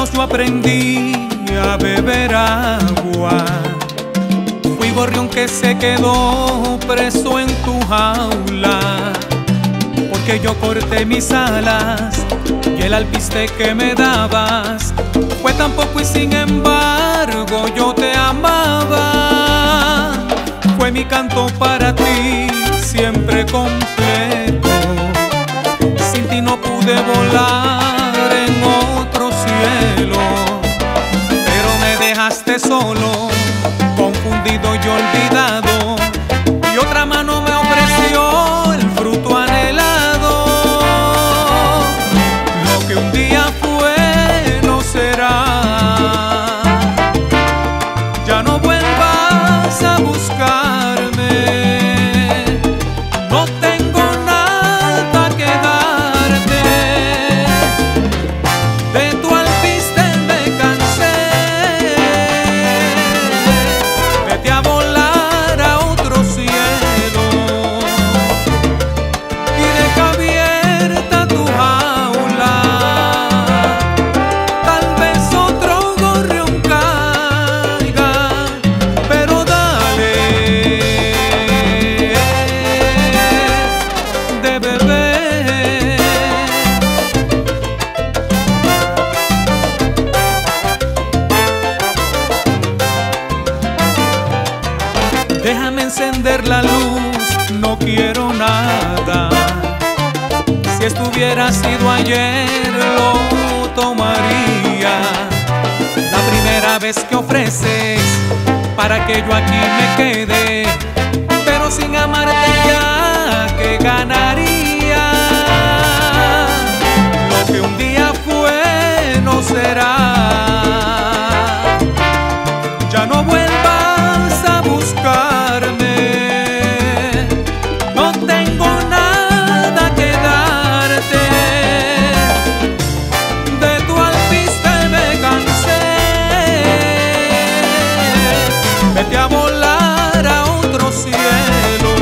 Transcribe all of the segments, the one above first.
manos yo aprendí a beber agua. Fui gorrión que se quedó preso en tu jaula, porque yo corté mis alas y el alpiste que me dabas fue tan poco y sin embargo yo te amaba. Fue mi canto para ti siempre completo. Sin ti no pude volar en otro cielo, pero me dejaste solo, confundido y olvidado, y otra mano me ofreció el fruto anhelado. Lo que un día fue no será. Ya no vuelvas a buscarme, no tengo nada que darte. De tu alpiste me cansé. Vete a volar a otro cielo y deja abierta tu jaula. Tal vez otro gorrión caiga, pero dale de beber. Déjame encender la luz, no quiero nada. Si estuviera sido ayer lo tomaría. La primera vez que ofreces para que yo aquí me quede, pero sin amarte ya que ganaría. Lo que un día fue no será. Ya no vuelvas a buscarme, no tengo nada que darte. De tu alpiste me cansé. Vete a volar a otro cielo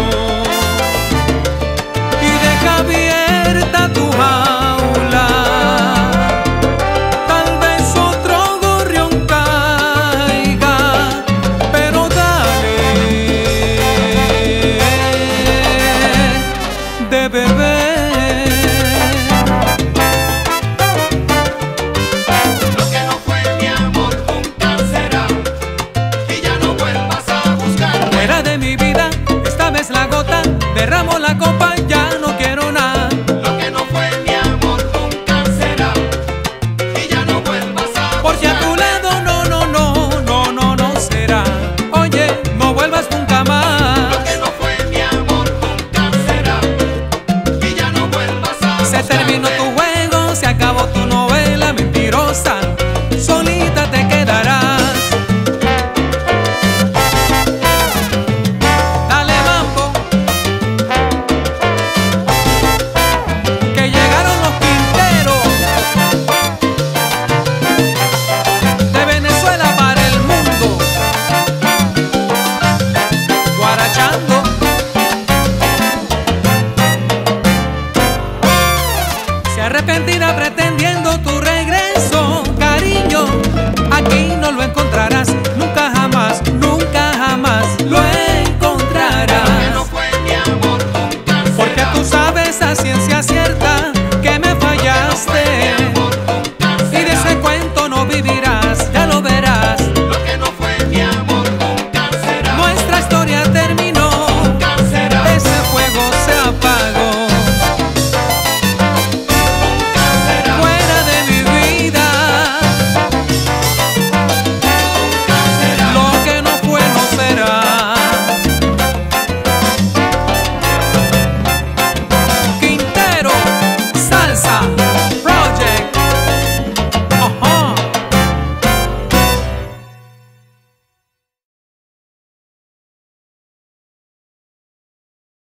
y deja abierta tu jaula. Tal vez otro gorrión caiga, pero dale de beber. Lo que no fue mi amor nunca será, y ya no vuelvas a buscarme. Fuera de mi vida, esta vez la gota derramó la copa.